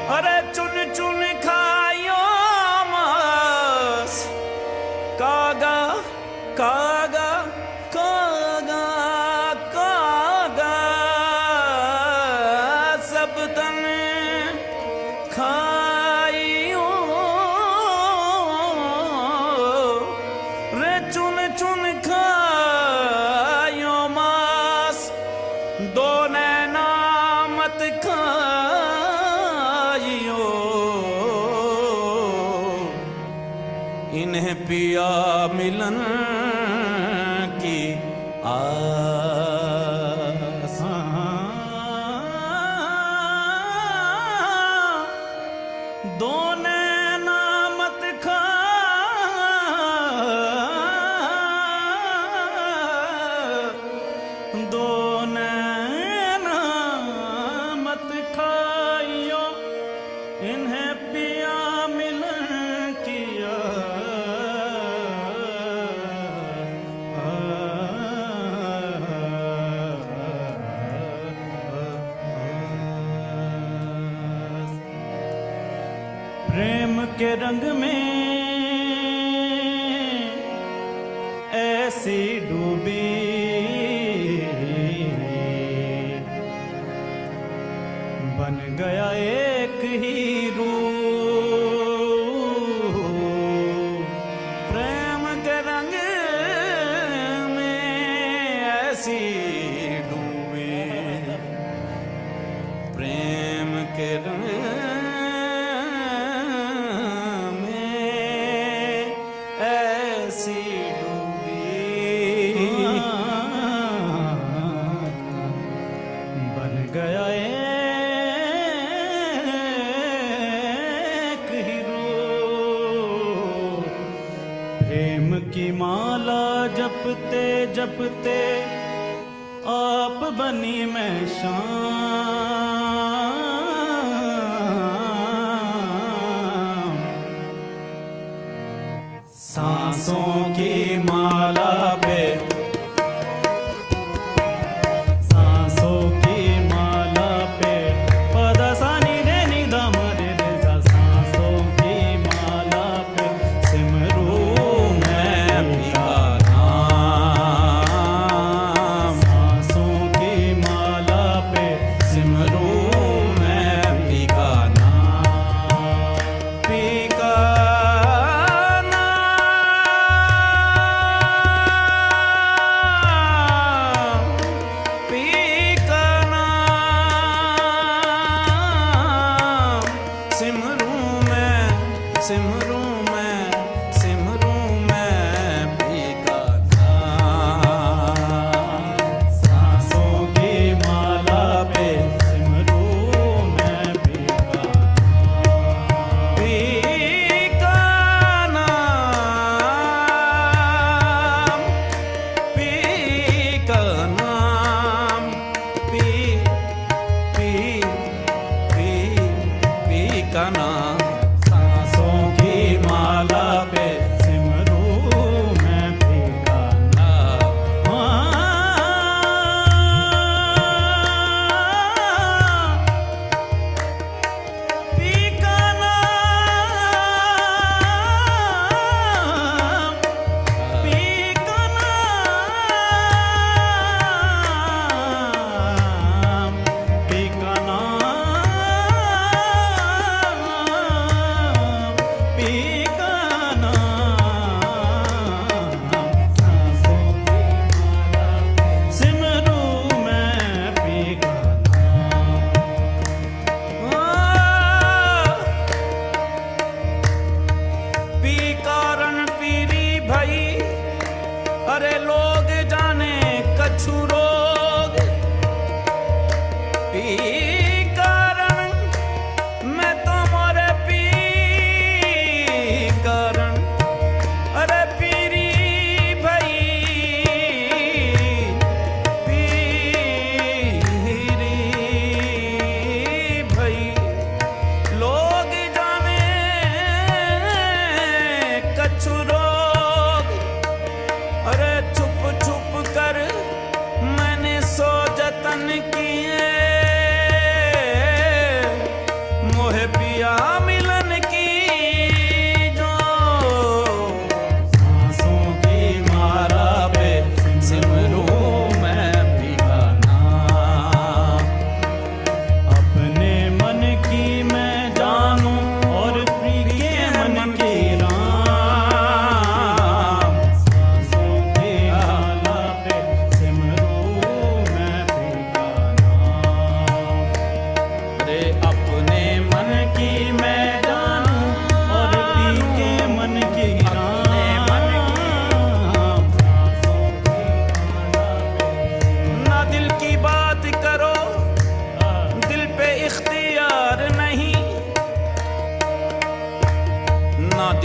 अरे चुन चुन खायो मांस, कागा कागा कागा कागा सब तन खाइयो रे चुन चुन खायो मांस, दो नैना मत खाइयो, इन्हें पिया मिलन की आस। दो नैना मत खा, दो नैना मत खाइयो, इन्हें पिया मिलन किया। प्रेम के रंग में ऐसी डूबी, बन गया एक ही रूप। प्रेम के रंग में ऐसी डूबी, प्रेम के रंग गया एक ही रूप। प्रेम की माला जपते जपते आप बनी मैं शाम। सांसों की माला पे,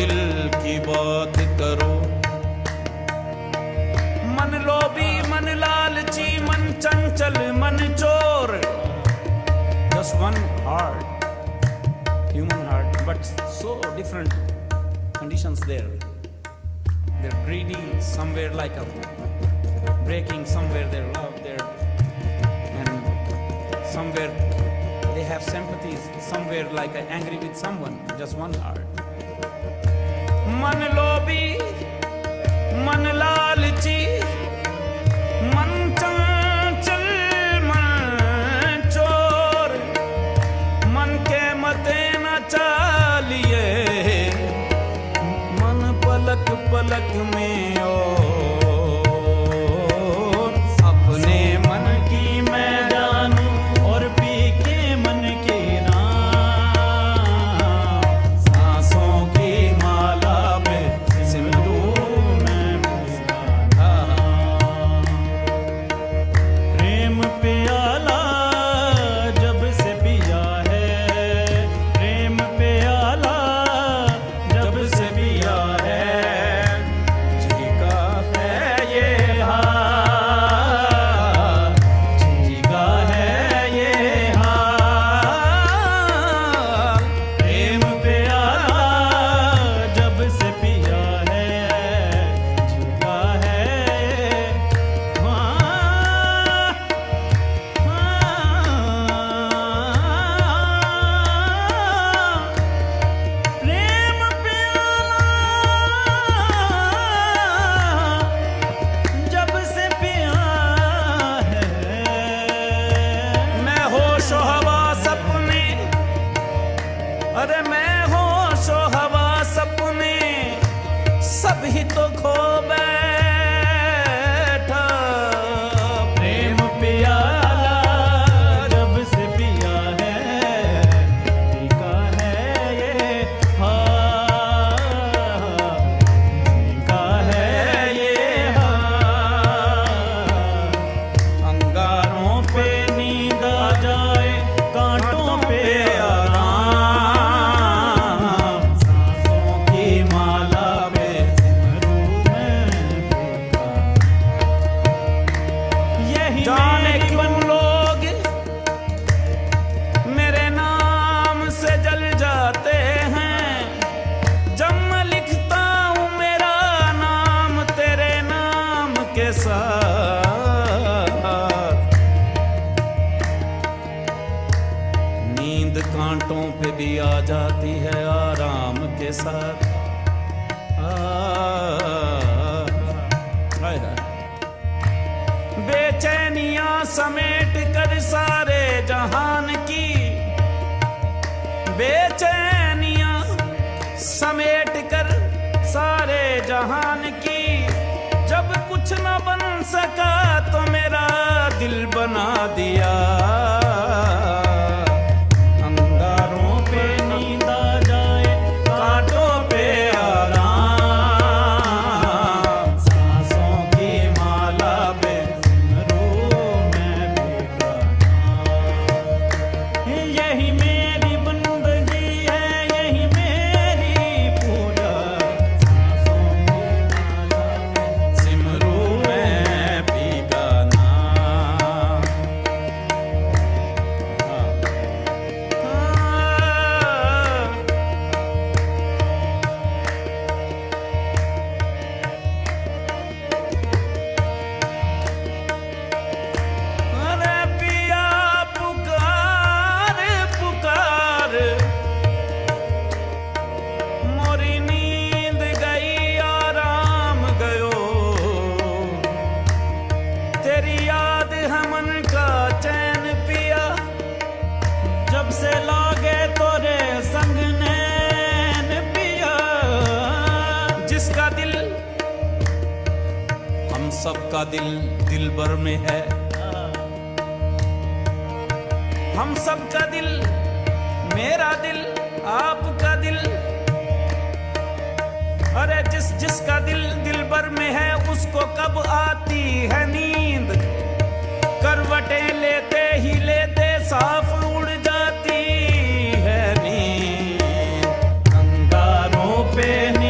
दिल की बात करो। मन लोभी, मन लालची, मन चंचल, मन चोर। Just one heart, human heart, but so different conditions there. They're greedy somewhere, like a breaking somewhere, their love there, and somewhere they have sympathies, somewhere like angry with someone. Just one heart. मन लोभी, मन लालची, मन चंचल, मन चोर, मन के मते न चालिए, मन पलक पलक में और अपने मन की मैं जानू और पी के मन के नाम, सांसों की माला पे सिमरूं मैं उसका नाम। प्रेम प्याला जब से पिया है, प्रेम प्याला जब से पिया है, जी का है ये हाल, जी का है ये हाल। प्रेम प्याला जब से पिया है, जी का है प्रेम प्याला जब से पिया है। मैं होशो हवा सपने, अरे मैं होशो हवा सपने, सभी तो खो बैठा। प्रेम प्याला जब से पिया है, जी का है ये हाल, जी का है ये हाल। अंगारों पे नींद आ जाए, कांटों पे आराम, सांसों की माला पे सिमरूं मैं बेकार। यही जाने मेरी क्यों लोग मेरे नाम से जल जाते हैं, जब मैं लिखता हूँ मेरा नाम तेरे नाम के साथ। नींद कांटों पे भी आ जाती है आराम के साथ। हाय हाय। बेचैनियां समेट कर सारे जहान की, बेचैनियां समेट कर सारे जहान की, जब कुछ न बन सका तो मेरा दिल बना दिया। अंगारों पे नींद आ जाए, कांटों पे आराम, सांसों की माला पे सिमरूं मैं बेकार। यही मेरी बंदगी है, यही मेरी पूजा, सांसों की माला पे सिमरूं मैं बेगाना। अरे पिया पुकार पुकार, मोरी नींद गई आराम गयो, तेरी याद है मन का चैन पिया, जब से लागे तोरे संग नैन पिया। जिसका दिल हम सबका दिल दिल भर में है, हम सबका दिल, मेरा दिल, आपका दिल। अरे जिसका दिल दिल भर में है, उसको कब आती है नींद, करवटें लेते ही लेते साफ उड़ जाती है नींद। अंगारों पे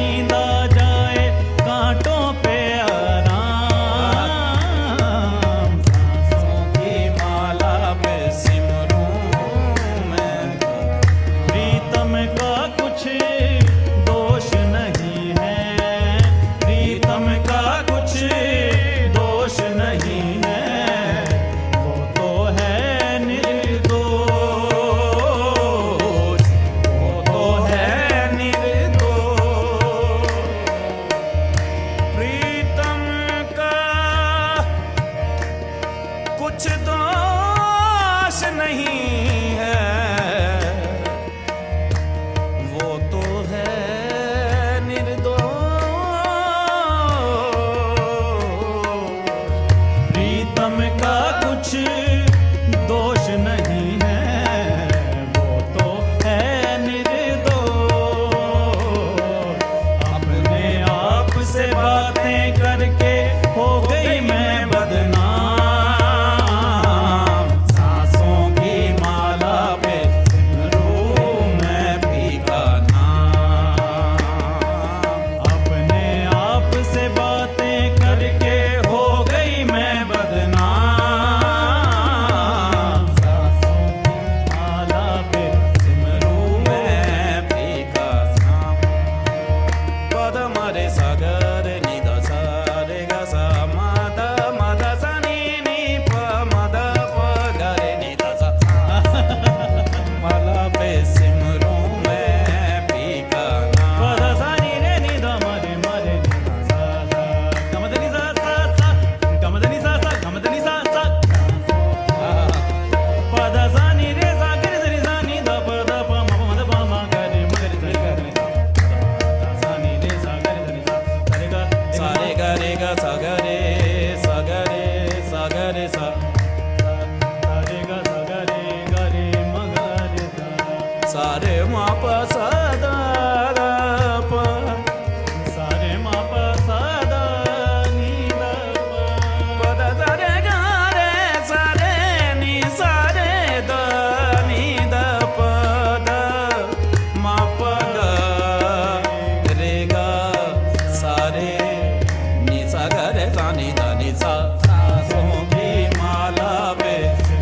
re ma pa sa da pa sa re ma pa sa da ni da pa da sa re ga re sa re ni sa re da ni da pa da ma pa ga re ga sa re ni sa ga re sa ni da ni sa सांसों की माला पे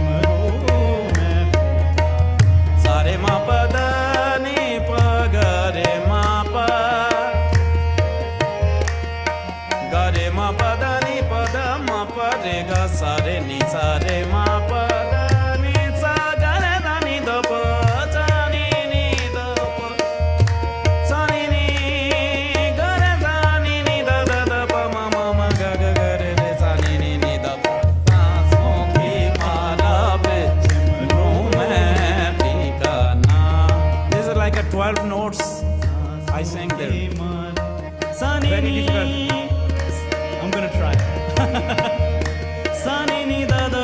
सारे मा प the नि प ग रे मा प ग रे मा प द नि प द मा प रे ग सा रे नि सा रे मा प द नि सा ग रे दा नि द प सा नि द प सा नि ग रे दा नि द द द प म म म ग ग ग रे रे सा नि द प सांसों की माला पे सिमरूं मैं पी का नाम. This is like a 12 notes I sang there. Very difficult. I'm gonna try. Sa ni ni da da